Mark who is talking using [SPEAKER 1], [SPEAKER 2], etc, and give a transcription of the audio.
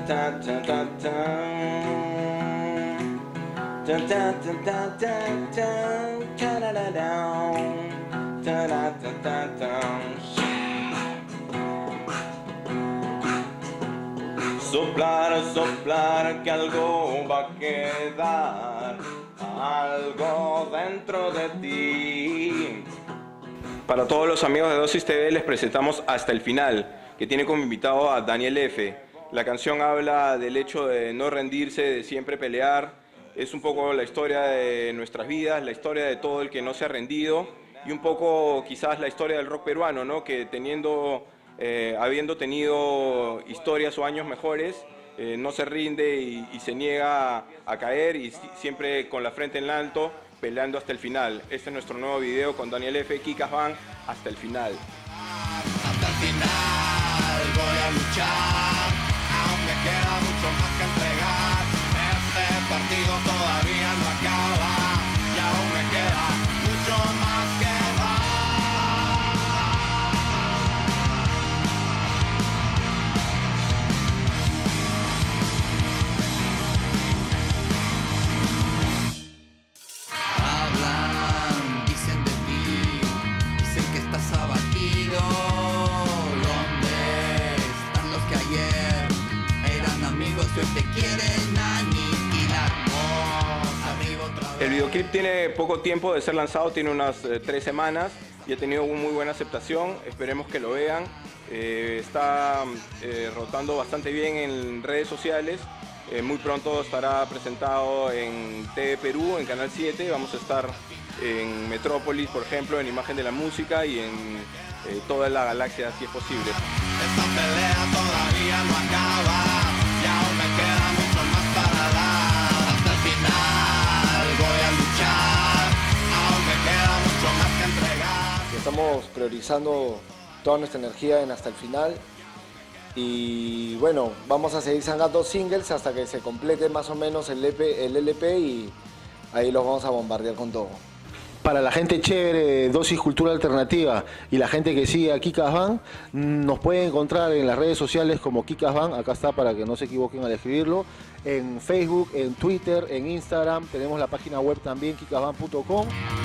[SPEAKER 1] Soplar, soplar, que algo va a quedar, algo dentro de ti. Para todos los amigos de Dosis TV les presentamos Hasta el Final, que tiene como invitado a Daniel F. La canción habla del hecho de no rendirse, de siempre pelear. Es un poco la historia de nuestras vidas, la historia de todo el que no se ha rendido y un poco quizás la historia del rock peruano, ¿no? Que habiendo tenido historias o años mejores, no se rinde y se niega a caer y siempre con la frente en alto, peleando hasta el final. Este es nuestro nuevo video con Daniel F. Kikas Van, Hasta el Final.
[SPEAKER 2] Hasta el final voy a luchar, aún me queda mucho más que entregar. Este partido todavía no acaba y aún me queda mucho más que dar. Hablan, dicen de ti, dicen que estás abatido. ¿Dónde están los que ayer eran amigos y hoy te quieren aniquilar? Arriba otra vez.
[SPEAKER 1] El videoclip tiene poco tiempo de ser lanzado, tiene unas 3 semanas y ha tenido muy buena aceptación. Esperemos que lo vean. Está rotando bastante bien en redes sociales. Muy pronto estará presentado en TV Perú, en Canal 7. Vamos a estar en Metrópolis, por ejemplo, en Imagen de la Música y en toda la galaxia, si es posible.
[SPEAKER 2] Esta pelea todavía no acaba y aún me queda mucho más para dar. Hasta el final voy a luchar, aún me queda mucho más que entregar.
[SPEAKER 3] Estamos priorizando toda nuestra energía en Hasta el Final y bueno, vamos a seguir sacando singles hasta que se complete más o menos el LP y ahí los vamos a bombardear con todo.
[SPEAKER 4] Para la gente chévere de Dosis Cultura Alternativa y la gente que sigue a Kikas Van, nos pueden encontrar en las redes sociales como Kikas Van, acá está para que no se equivoquen al escribirlo, en Facebook, en Twitter, en Instagram, tenemos la página web también kikasvan.com.